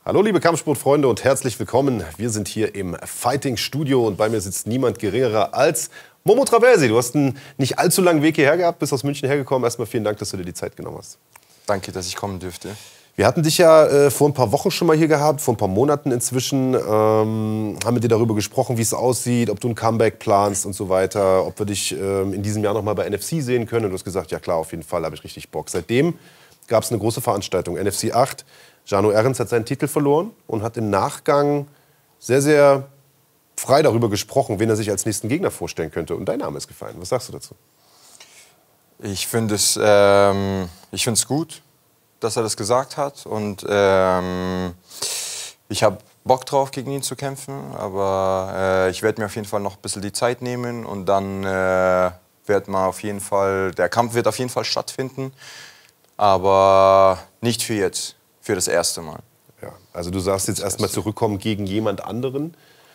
Hallo liebe Kampfsportfreunde und herzlich willkommen. Wir sind hier im Fighting Studio und bei mir sitzt niemand geringerer als Momo Traversi. Du hast einen nicht allzu langen Weg hierher gehabt, bist aus München hergekommen. Erstmal vielen Dank, dass du dir die Zeit genommen hast. Danke, dass ich kommen dürfte. Wir hatten dich ja vor ein paar Wochen schon mal hier gehabt, vor ein paar Monaten inzwischen. Haben mit dir darüber gesprochen, wie es aussieht, ob du ein Comeback planst und so weiter, ob wir dich in diesem Jahr noch mal bei NFC sehen können. Und du hast gesagt, ja klar, auf jeden Fall, habe ich richtig Bock. Seitdem gab es eine große Veranstaltung, NFC 8. Jano Errens hat seinen Titel verloren und hat im Nachgang sehr, sehr frei darüber gesprochen, wen er sich als nächsten Gegner vorstellen könnte. Und dein Name ist gefallen. Was sagst du dazu? Ich finde es gut, dass er das gesagt hat. Und ich habe Bock drauf, gegen ihn zu kämpfen. Aber ich werde mir auf jeden Fall noch ein bisschen die Zeit nehmen. Und dann wird man auf jeden Fall, der Kampf wird auf jeden Fall stattfinden. Aber nicht für jetzt. Für das erste Mal. Ja, also du sagst jetzt erstmal zurückkommen gegen jemand anderen.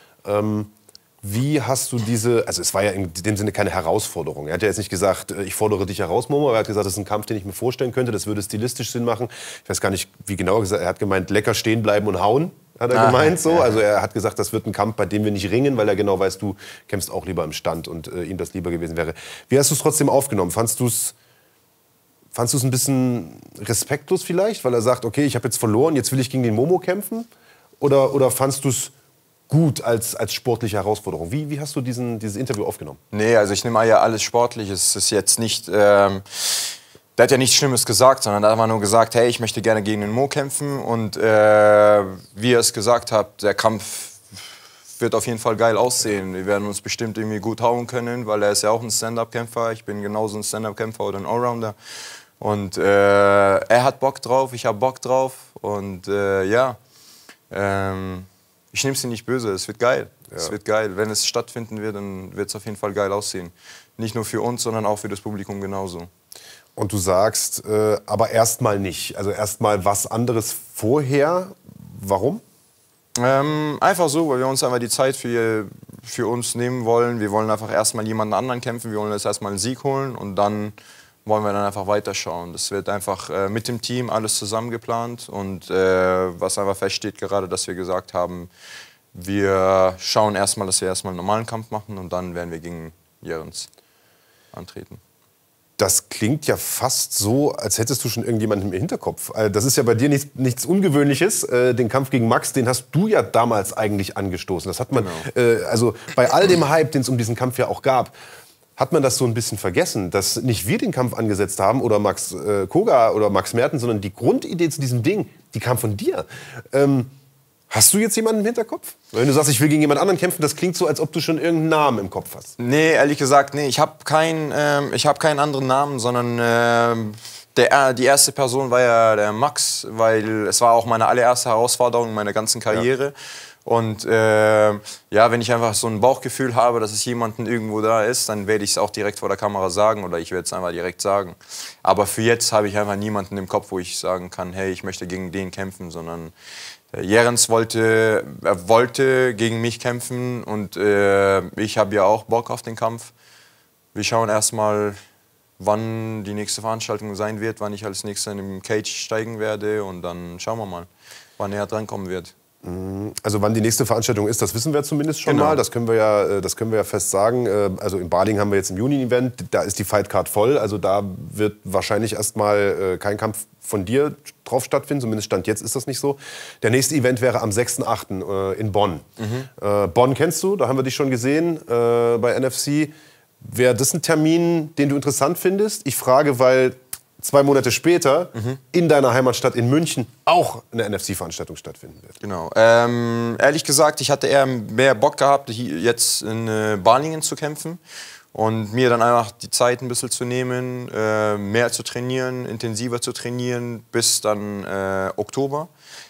Wie hast du diese, also es war ja in dem Sinne keine Herausforderung. Er hat ja jetzt nicht gesagt, ich fordere dich heraus, Momo. Er hat gesagt, das ist ein Kampf, den ich mir vorstellen könnte. Das würde stilistisch Sinn machen. Ich weiß gar nicht, wie genau gesagt. Er hat gemeint, lecker stehen bleiben und hauen. Hat er gemeint so. Also er hat gesagt, das wird ein Kampf, bei dem wir nicht ringen, weil er genau weiß, du kämpfst auch lieber im Stand und ihm das lieber gewesen wäre. Wie hast du es trotzdem aufgenommen? Fandst du es ein bisschen respektlos vielleicht, weil er sagt, okay, ich habe jetzt verloren, jetzt will ich gegen den Momo kämpfen? Oder fandst du es gut als sportliche Herausforderung? Wie hast du dieses Interview aufgenommen? Nee, also ich nehme ja alles sportlich. Es ist jetzt nicht, der hat ja nichts Schlimmes gesagt, sondern er hat einfach nur gesagt, hey, ich möchte gerne gegen den Mo kämpfen. Und wie er es gesagt hat, der Kampf wird auf jeden Fall geil aussehen. Wir werden uns bestimmt irgendwie gut hauen können, weil er ist ja auch ein Stand-Up-Kämpfer. Ich bin genauso ein Stand-Up-Kämpfer oder ein Allrounder. Und er hat Bock drauf, ich habe Bock drauf. Und ja, ich nehme es nicht böse, es wird geil. Ja. Es wird geil. Wenn es stattfinden wird, dann wird es auf jeden Fall geil aussehen. Nicht nur für uns, sondern auch für das Publikum genauso. Und du sagst, aber erstmal nicht. Also erstmal was anderes vorher. Warum? Einfach so, weil wir uns einfach die Zeit für uns nehmen wollen. Wir wollen einfach erstmal jemanden anderen kämpfen. Wir wollen jetzt erstmal einen Sieg holen und dann wollen wir dann einfach weiterschauen. Das wird einfach mit dem Team alles zusammen geplant und was einfach feststeht gerade, dass wir gesagt haben, wir schauen erstmal, dass wir erstmal einen normalen Kampf machen und dann werden wir gegen Jerens antreten. Das klingt ja fast so, als hättest du schon irgendjemanden im Hinterkopf. Das ist ja bei dir nichts Ungewöhnliches. Den Kampf gegen Max, den hast du ja damals eigentlich angestoßen. Das hat man, also bei all dem Hype, den es um diesen Kampf ja auch gab, hat man das so ein bisschen vergessen, dass nicht wir den Kampf angesetzt haben oder Max Koga oder Max Mertens, sondern die Grundidee zu diesem Ding, die kam von dir. Hast du jetzt jemanden im Hinterkopf? Wenn du sagst, ich will gegen jemand anderen kämpfen, das klingt so, als ob du schon irgendeinen Namen im Kopf hast. Nee, ehrlich gesagt, nee. Ich hab keinen anderen Namen, sondern die erste Person war ja der Max, weil es war auch meine allererste Herausforderung in meiner ganzen Karriere. Ja. Und ja, wenn ich einfach so ein Bauchgefühl habe, dass es jemanden irgendwo da ist, dann werde ich es auch direkt vor der Kamera sagen oder ich werde es einfach direkt sagen. Aber für jetzt habe ich einfach niemanden im Kopf, wo ich sagen kann, hey, ich möchte gegen den kämpfen, sondern Jerens wollte gegen mich kämpfen und ich habe ja auch Bock auf den Kampf. Wir schauen erstmal, wann die nächste Veranstaltung sein wird, wann ich als nächster in den Cage steigen werde und dann schauen wir mal, wann er drankommen wird. Also wann die nächste Veranstaltung ist, das wissen wir zumindest schon mal. Das können wir ja fest sagen. Also in Baling haben wir jetzt ein Juni-Event, da ist die Fightcard voll. Also da wird wahrscheinlich erstmal kein Kampf von dir drauf stattfinden. Zumindest Stand jetzt ist das nicht so. Der nächste Event wäre am 6.8. In Bonn. Bonn kennst du, da haben wir dich schon gesehen bei NFC. Wäre das ein Termin, den du interessant findest? Ich frage, weil 2 Monate später in deiner Heimatstadt in München auch eine NFC-Veranstaltung stattfinden wird. Genau. Ehrlich gesagt, ich hatte eher mehr Bock gehabt, jetzt in Balingen zu kämpfen und mir dann einfach die Zeit ein bisschen zu nehmen, mehr zu trainieren, intensiver zu trainieren bis dann Oktober.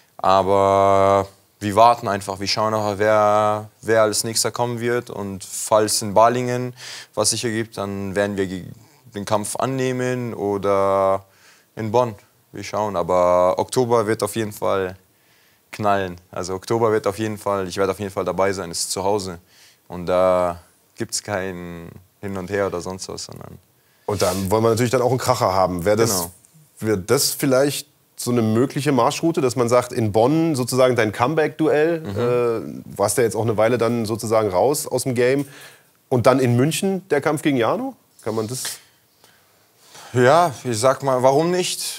Aber wir warten einfach, wir schauen auch, wer als nächster kommen wird und falls in Balingen was sich ergibt, dann werden wir den Kampf annehmen oder in Bonn. Wir schauen, aber Oktober wird auf jeden Fall knallen. Also Oktober wird auf jeden Fall, ich werde auf jeden Fall dabei sein, es ist zu Hause. Und da gibt es kein Hin und Her oder sonst was. Sondern und dann wollen wir natürlich dann auch einen Kracher haben. Wäre das vielleicht so eine mögliche Marschroute, dass man sagt, in Bonn sozusagen dein Comeback-Duell, warst ja jetzt auch eine Weile dann sozusagen raus aus dem Game, und dann in München der Kampf gegen Jano? Kann man das? Ja, ich sag mal, warum nicht?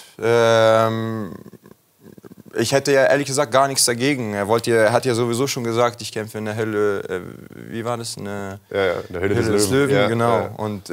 Ich hätte ja ehrlich gesagt gar nichts dagegen. Er hat ja sowieso schon gesagt, ich kämpfe in der Hölle, wie war das? In der Hölle des Löwen, ja, genau. Ja. Und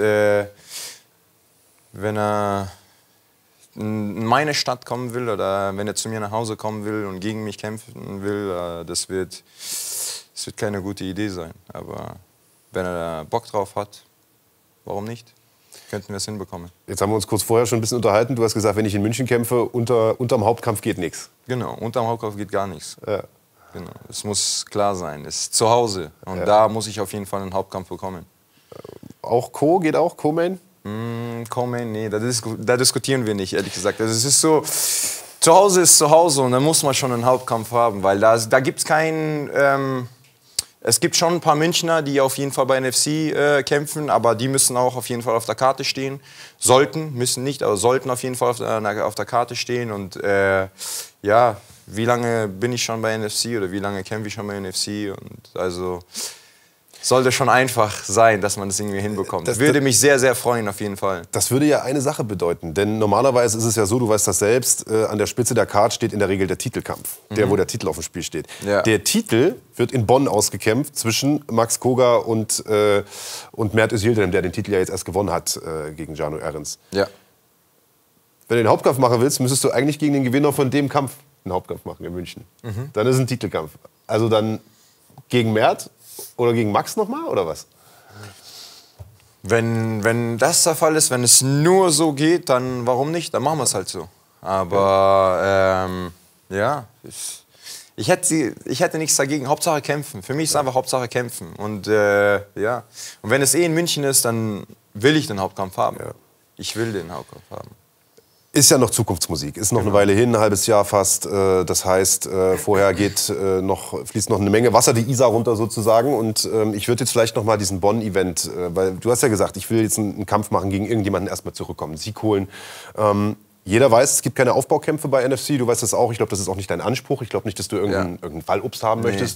wenn er in meine Stadt kommen will oder wenn er zu mir nach Hause kommen will und gegen mich kämpfen will, das wird keine gute Idee sein. Aber wenn er da Bock drauf hat, warum nicht? Könnten wir es hinbekommen. Jetzt haben wir uns kurz vorher schon ein bisschen unterhalten. Du hast gesagt, wenn ich in München kämpfe, unterm Hauptkampf geht nichts. Genau, unterm Hauptkampf geht gar nichts. Ja. Genau, es muss klar sein. Es ist zu Hause und Ja. da muss ich auf jeden Fall einen Hauptkampf bekommen. Auch geht auch? Co-Main? Co-Main, nee, da diskutieren wir nicht, ehrlich gesagt. Also es ist so, zu Hause ist zu Hause und dann muss man schon einen Hauptkampf haben, weil da gibt es keinen... Es gibt schon ein paar Münchner, die auf jeden Fall bei NFC kämpfen, aber die müssen auch auf jeden Fall auf der Karte stehen. Sollten, müssen nicht, aber sollten auf jeden Fall auf der Karte stehen. Und ja, wie lange bin ich schon bei NFC oder wie lange kämpfe ich schon bei NFC? Und also sollte schon einfach sein, dass man das irgendwie hinbekommt. Das würde mich sehr, sehr freuen, auf jeden Fall. Das würde ja eine Sache bedeuten, denn normalerweise ist es ja so, du weißt das selbst, an der Spitze der Card steht in der Regel der Titelkampf, wo der Titel auf dem Spiel steht. Ja. Der Titel wird in Bonn ausgekämpft zwischen Max Koga und Mert Özildirim, der den Titel ja jetzt erst gewonnen hat gegen Jano Ehrens. Ja. Wenn du den Hauptkampf machen willst, müsstest du eigentlich gegen den Gewinner von dem Kampf einen Hauptkampf machen in München. Dann ist es ein Titelkampf. Also dann gegen Mert oder gegen Max nochmal, oder was? Wenn das der Fall ist, wenn es nur so geht, dann warum nicht? Dann machen wir es halt so. Aber ja, ich hätte nichts dagegen. Hauptsache kämpfen. Für mich ist einfach Hauptsache kämpfen. Und ja. Und wenn es in München ist, dann will ich den Hauptkampf haben. Ja. Ich will den Hauptkampf haben. Ist ja noch Zukunftsmusik, ist noch eine Weile hin, ein halbes Jahr fast. Das heißt, vorher fließt noch eine Menge Wasser die Isar runter sozusagen. Und ich würde jetzt vielleicht noch mal diesen Bonn-Event, weil du hast ja gesagt, ich will jetzt einen Kampf machen gegen irgendjemanden, erstmal zurückkommen, Sieg holen. Jeder weiß, es gibt keine Aufbaukämpfe bei NFC, du weißt das auch. Ich glaube, das ist auch nicht dein Anspruch. Ich glaube nicht, dass du irgendeinen Fallobst haben möchtest.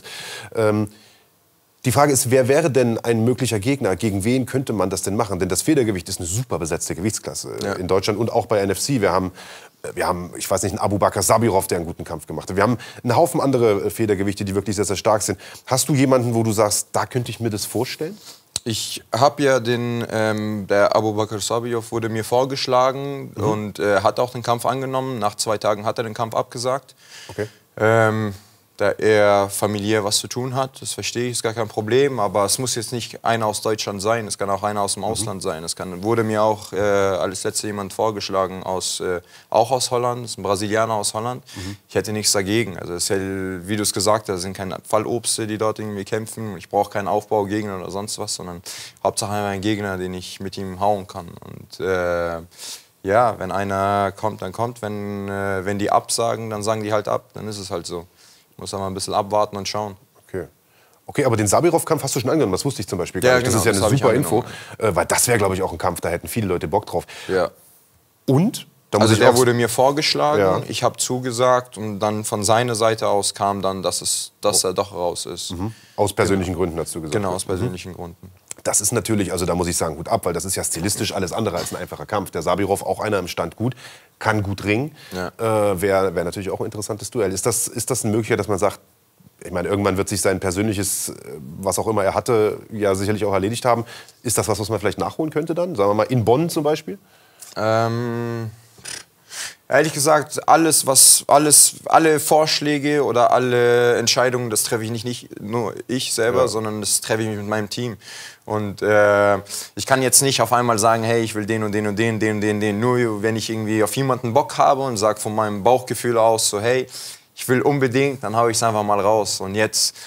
Die Frage ist, wer wäre denn ein möglicher Gegner? Gegen wen könnte man das denn machen? Denn das Federgewicht ist eine super besetzte Gewichtsklasse in Deutschland und auch bei NFC. Wir haben, ich weiß nicht, einen Abu Bakr Sabirov, der einen guten Kampf gemacht hat. Wir haben einen Haufen andere Federgewichte, die wirklich sehr, sehr stark sind. Hast du jemanden, wo du sagst, da könnte ich mir das vorstellen? Ich habe ja der Abu Bakr Sabirov wurde mir vorgeschlagen und hat auch den Kampf angenommen. Nach 2 Tagen hat er den Kampf abgesagt. Okay. Da er familiär was zu tun hat, das verstehe ich, ist gar kein Problem. Aber es muss jetzt nicht einer aus Deutschland sein, es kann auch einer aus dem Ausland sein. Wurde mir auch als letzter jemand vorgeschlagen, auch aus Holland, das ist ein Brasilianer aus Holland. Ich hätte nichts dagegen. Also es ist ja, wie du es gesagt hast, sind keine Fallobste, die dort irgendwie kämpfen. Ich brauche keinen Aufbaugegner oder sonst was, sondern Hauptsache einen Gegner, den ich mit ihm hauen kann. Und ja, wenn einer kommt, dann kommt. Wenn die absagen, dann sagen die halt ab. Dann ist es halt so. Muss aber ein bisschen abwarten und schauen. Okay, aber den Sabirov-Kampf hast du schon angenommen. Das wusste ich zum Beispiel gar nicht. Das ist ja eine super Info. Weil das wäre, glaube ich, auch ein Kampf. Da hätten viele Leute Bock drauf. Ja. Und? Also der wurde mir vorgeschlagen. Ja. Ich habe zugesagt. Und dann von seiner Seite aus kam dann, dass er doch raus ist. Aus persönlichen Gründen, hast du gesagt. Genau, aus persönlichen Gründen. Das ist natürlich, also da muss ich sagen, Hut ab, weil das ist ja stilistisch alles andere als ein einfacher Kampf. Der Sabirov, auch einer im Stand gut, kann gut ringen. Ja. Wäre natürlich auch ein interessantes Duell. Ist das eine Möglichkeit, dass man sagt, ich meine, irgendwann wird sich sein persönliches, was auch immer er hatte, ja sicherlich auch erledigt haben. Ist das was man vielleicht nachholen könnte dann? Sagen wir mal in Bonn zum Beispiel? Ehrlich gesagt, alle Vorschläge oder alle Entscheidungen, das treffe ich nicht nur ich selber, sondern das treffe ich mit meinem Team. Und ich kann jetzt nicht auf einmal sagen, hey, ich will den und den und den, den und den, den. Nur wenn ich irgendwie auf jemanden Bock habe und sage von meinem Bauchgefühl aus so, hey, ich will unbedingt, dann haue ich es einfach mal raus. Und jetzt,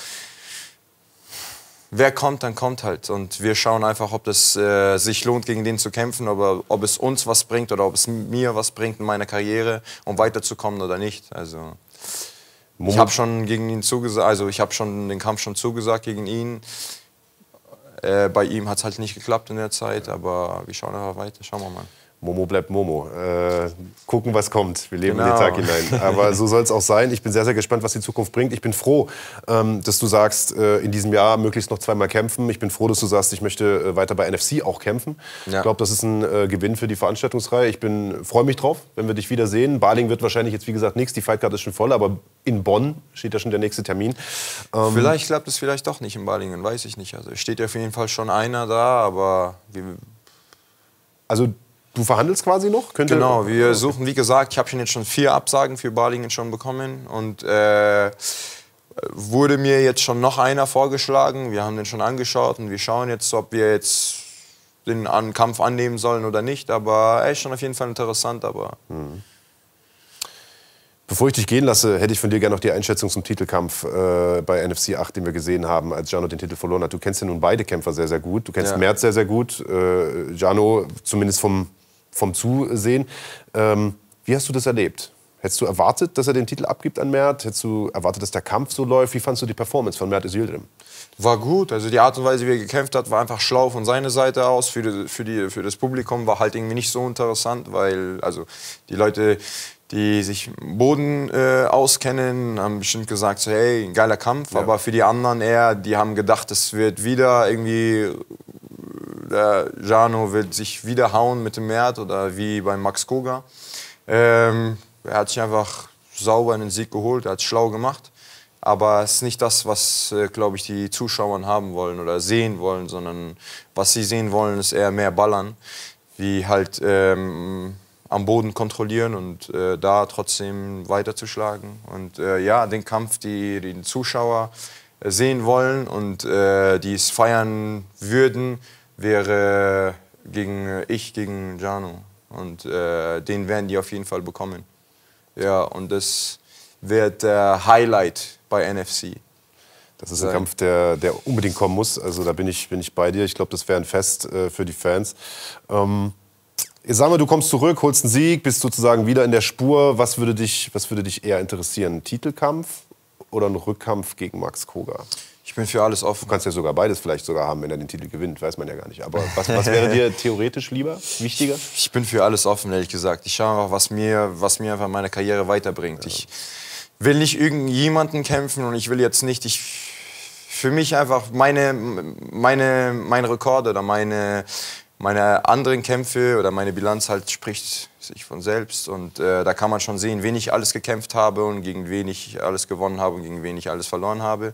wer kommt, dann kommt halt. Und wir schauen einfach, ob es sich lohnt, gegen den zu kämpfen, ob es uns was bringt oder ob es mir was bringt in meiner Karriere, um weiterzukommen oder nicht. Also ich habe schon gegen ihn zugesagt, also ich habe schon den Kampf schon zugesagt gegen ihn. Bei ihm hat es halt nicht geklappt in der Zeit, aber wir schauen einfach weiter. Schauen wir mal. Momo bleibt Momo. Gucken, was kommt. Wir leben in den Tag hinein. Aber so soll es auch sein. Ich bin sehr, sehr gespannt, was die Zukunft bringt. Ich bin froh, dass du sagst, in diesem Jahr möglichst noch zweimal kämpfen. Ich bin froh, dass du sagst, ich möchte weiter bei NFC auch kämpfen. Ja. Ich glaube, das ist ein Gewinn für die Veranstaltungsreihe. Ich freue mich drauf, wenn wir dich wiedersehen. Baling wird wahrscheinlich jetzt, wie gesagt, nichts. Die Fightcard ist schon voll. Aber in Bonn steht ja schon der nächste Termin. Vielleicht klappt es vielleicht doch nicht in Balingen, weiß ich nicht. Also steht ja auf jeden Fall schon einer da, aber... Also du verhandelst quasi noch? Genau, wir suchen, wie gesagt, ich habe jetzt schon 4 Absagen für Balingen schon bekommen und wurde mir jetzt schon noch einer vorgeschlagen. Wir haben den schon angeschaut und wir schauen jetzt, ob wir jetzt den Kampf annehmen sollen oder nicht. Aber er ist schon auf jeden Fall interessant. Aber Bevor ich dich gehen lasse, hätte ich von dir gerne noch die Einschätzung zum Titelkampf bei NFC 8, den wir gesehen haben, als Jano den Titel verloren hat. Du kennst ja nun beide Kämpfer sehr, sehr gut. Du kennst Mert sehr, sehr gut. Jano zumindest vom Zusehen. Wie hast du das erlebt? Hättest du erwartet, dass er den Titel abgibt an Mert? Hättest du erwartet, dass der Kampf so läuft? Wie fandst du die Performance von Mert Yildirim? War gut. Also die Art und Weise, wie er gekämpft hat, war einfach schlau von seiner Seite aus. Für das Publikum war halt irgendwie nicht so interessant, weil also die Leute, die sich im Boden auskennen, haben bestimmt gesagt, so, hey, ein geiler Kampf. Ja. Aber für die anderen eher, die haben gedacht, es wird wieder irgendwie... Der Jano wird sich wieder hauen mit dem Mert oder wie bei Max Koga. Er hat sich einfach sauber einen Sieg geholt, er hat es schlau gemacht. Aber es ist nicht das, was, glaube ich, die Zuschauer haben wollen oder sehen wollen, sondern was sie sehen wollen, ist eher mehr Ballern, wie halt am Boden kontrollieren und da trotzdem weiterzuschlagen. Und ja, den Kampf, die Zuschauer sehen wollen und die es feiern würden, wäre gegen Jano. Und den werden die auf jeden Fall bekommen. Ja, und das wird der Highlight bei NFC. Das ist ein Kampf, der unbedingt kommen muss. Also da bin ich bei dir. Ich glaube, das wäre ein Fest für die Fans. Jetzt sagen wir, du kommst zurück, holst einen Sieg, bist sozusagen wieder in der Spur. Was würde dich eher interessieren? Ein Titelkampf oder ein Rückkampf gegen Max Koga? Ich bin für alles offen. Du kannst ja sogar beides vielleicht sogar haben, wenn er den Titel gewinnt, weiß man ja gar nicht. Aber was wäre dir theoretisch lieber, wichtiger? Ich bin für alles offen, ehrlich gesagt. Ich schaue einfach, was mir einfach meine Karriere weiterbringt. Ja. Ich will nicht irgendjemanden kämpfen und ich will jetzt nicht... Für mich einfach meine Rekorde oder meine anderen Kämpfe oder meine Bilanz halt spricht sich von selbst. Und da kann man schon sehen, wen ich alles gekämpft habe und gegen wen ich alles gewonnen habe und gegen wen ich alles verloren habe.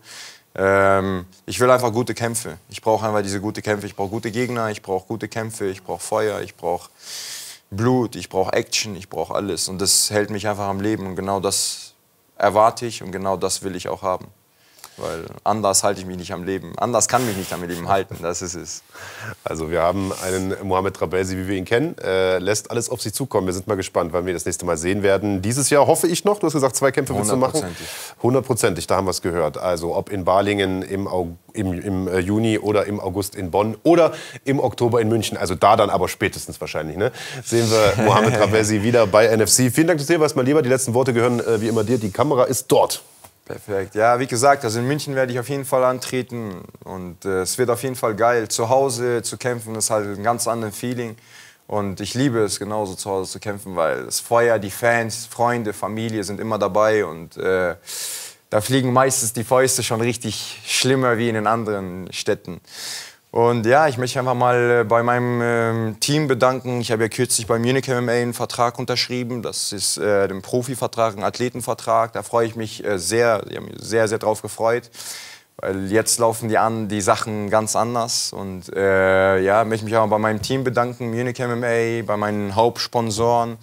Ich will einfach gute Kämpfe. Ich brauche einfach diese gute Kämpfe. Ich brauche gute Gegner, ich brauche gute Kämpfe, ich brauche Feuer, ich brauche Blut, ich brauche Action, ich brauche alles. Und das hält mich einfach am Leben. Und genau das erwarte ich und genau das will ich auch haben. Weil anders halte ich mich nicht am Leben. Anders kann mich nicht am Leben halten, das ist es. Also wir haben einen Mohamed Trabelsi, wie wir ihn kennen, lässt alles auf sich zukommen. Wir sind mal gespannt, wann wir das nächste Mal sehen werden. Dieses Jahr hoffe ich noch, du hast gesagt, 2 Kämpfe willst du machen. 100%, da haben wir es gehört. Also ob in Balingen im Juni oder im August in Bonn oder im Oktober in München. Also da dann aber spätestens wahrscheinlich. Ne? Sehen wir Mohamed Trabelsi wieder bei NFC. Vielen Dank, dass du hier warst, mein Lieber. Die letzten Worte gehören wie immer dir. Die Kamera ist dort. Perfekt. Ja, wie gesagt, also in München werde ich auf jeden Fall antreten und es wird auf jeden Fall geil. Zu Hause zu kämpfen ist halt ein ganz anderes Feeling und ich liebe es genauso zu Hause zu kämpfen, weil das Feuer, die Fans, Freunde, Familie sind immer dabei und da fliegen meistens die Fäuste schon richtig schlimmer wie in den anderen Städten. Und ja, ich möchte einfach mal bei meinem Team bedanken. Ich habe ja kürzlich bei Munich MMA einen Vertrag unterschrieben. Das ist ein Profivertrag, ein Athletenvertrag. Da freue ich mich sehr, ich habe mich sehr, sehr drauf gefreut. Weil jetzt laufen die Sachen ganz anders. Und ja, möchte mich auch bei meinem Team bedanken, Munich MMA, bei meinen Hauptsponsoren,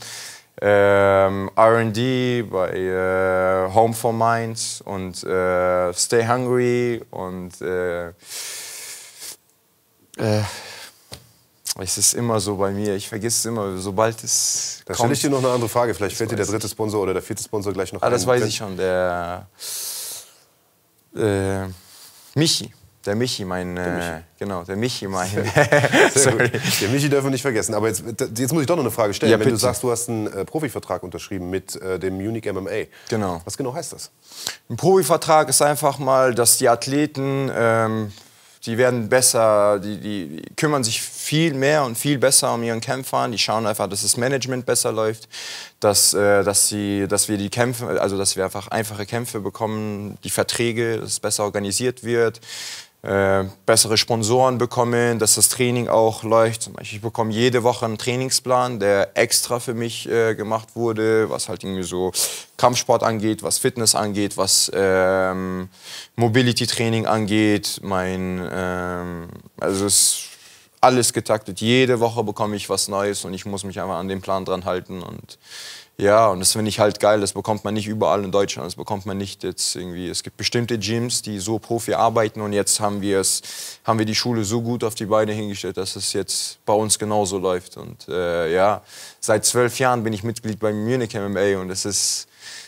R&D, bei Home for Minds und Stay Hungry und es ist immer so bei mir, ich vergesse es immer, sobald es Da stelle ich dir noch eine andere Frage, vielleicht fällt dir der 3. Sponsor oder der 4. Sponsor gleich noch ein. Das weiß ich schon, der Michi. Der Michi, genau, der Michi, Sorry. Der Michi dürfen wir nicht vergessen. Aber jetzt muss ich doch noch eine Frage stellen. Ja, wenn du sagst, du hast einen Profivertrag unterschrieben mit dem Munich MMA. Genau. Was genau heißt das? Ein Profivertrag ist einfach mal, dass die Athleten die werden besser, die kümmern sich viel mehr und viel besser um ihren Kämpfer. Die schauen einfach, dass das Management besser läuft, dass wir die Kämpfe, also dass wir einfach einfache Kämpfe bekommen, die Verträge, dass es besser organisiert wird. Bessere Sponsoren bekommen, dass das Training auch läuft. Zum Beispiel, ich bekomme jede Woche einen Trainingsplan, der extra für mich gemacht wurde, was halt irgendwie so Kampfsport angeht, was Fitness angeht, was Mobility-Training angeht. Also es ist alles getaktet. Jede Woche bekomme ich was Neues und ich muss mich einfach an den Plan dran halten. Und ja, und das finde ich halt geil. Das bekommt man nicht überall in Deutschland. Das bekommt man nicht jetzt irgendwie. Es gibt bestimmte Gyms, die so Profi arbeiten und jetzt haben wir die Schule so gut auf die Beine hingestellt, dass es jetzt bei uns genauso läuft. Und ja, seit 12 Jahren bin ich Mitglied beim Munich MMA und das ist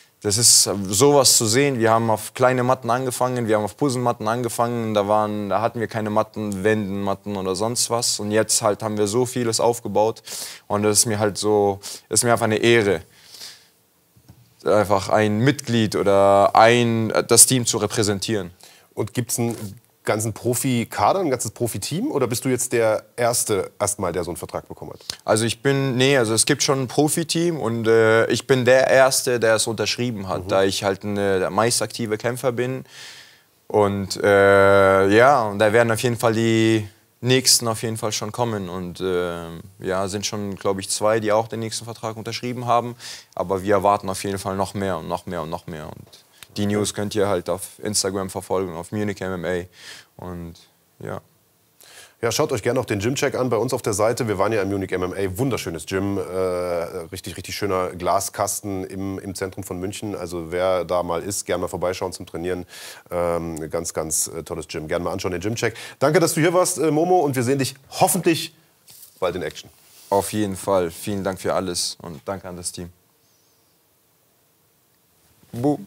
sowas zu sehen. Wir haben auf kleine Matten angefangen, wir haben auf Puzzlematten angefangen. Da hatten wir keine Matten, Wendenmatten oder sonst was. Und jetzt halt haben wir so vieles aufgebaut und das ist mir halt so, das ist mir einfach eine Ehre, einfach ein Mitglied oder das Team zu repräsentieren. Und gibt es einen ganzen Profikader, ein ganzes Profiteam? Oder bist du jetzt der Erste erstmal, der so einen Vertrag bekommen hat? Also es gibt schon ein Profiteam und ich bin der Erste, der es unterschrieben hat, da ich halt der meist aktive Kämpfer bin. Und ja, und da werden auf jeden Fall die Nächsten auf jeden Fall schon kommen und ja, sind schon, glaube ich, 2, die auch den nächsten Vertrag unterschrieben haben. Aber wir erwarten auf jeden Fall noch mehr und noch mehr und noch mehr. Und die News könnt ihr halt auf Instagram verfolgen, auf Munich MMA und ja. Ja, schaut euch gerne auch den Gymcheck an bei uns auf der Seite. Wir waren ja im Munich MMA, wunderschönes Gym, richtig, richtig schöner Glaskasten im Zentrum von München. Also wer da mal ist, gerne mal vorbeischauen zum Trainieren. Ganz, ganz tolles Gym. Gerne mal anschauen, den Gymcheck. Danke, dass du hier warst, Momo, und wir sehen dich hoffentlich bald in Action. Auf jeden Fall. Vielen Dank für alles und danke an das Team. Boom.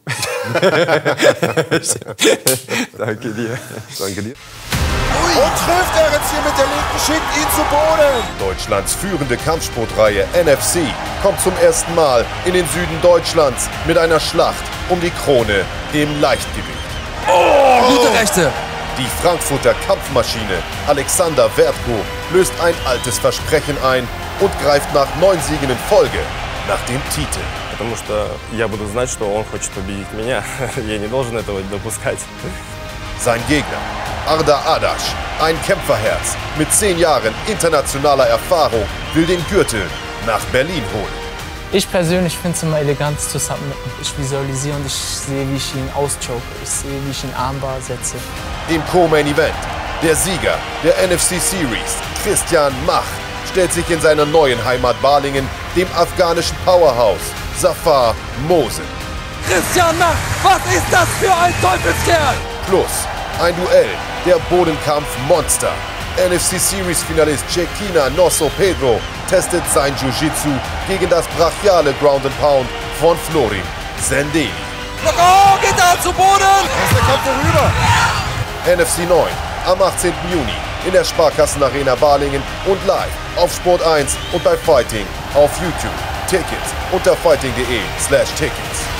Danke dir. Danke dir. Und trifft er jetzt hier mit der linken, schickt ihn zu Boden. Deutschlands führende Kampfsportreihe NFC kommt zum ersten Mal in den Süden Deutschlands mit einer Schlacht um die Krone im Leichtgewicht. Gute Rechte. Die Frankfurter Kampfmaschine Alexander Wertko löst ein altes Versprechen ein und greift nach 9 Siegen in Folge nach dem Titel. Потому что я буду знать, что он хочет победить меня. Я не должен этого допускать. Sein Gegner, Arda Adasch, ein Kämpferherz mit 10 Jahren internationaler Erfahrung, will den Gürtel nach Berlin holen. Ich persönlich finde es immer elegant zu submitten. Ich visualisiere und ich sehe, wie ich ihn auschoke. Ich sehe, wie ich ihn Armbar setze. Im Co-Main Event, der Sieger der NFC Series, Christian Mach, stellt sich in seiner neuen Heimat Balingen dem afghanischen Powerhouse Zafar Mosen. Christian Mach, was ist das für ein Teufelskerl? Plus ein Duell der Bodenkampf-Monster. NFC Series-Finalist Cekina Nosso Pedro testet sein Jiu-Jitsu gegen das brachiale Ground and Pound von Florin Zendeli. Oh, geht er zu Boden! Der kommt vorüber. NFC 9 am 18. Juni in der Sparkassenarena Balingen und live auf Sport 1 und bei Fighting auf YouTube. Tickets unter fighting.de/Tickets.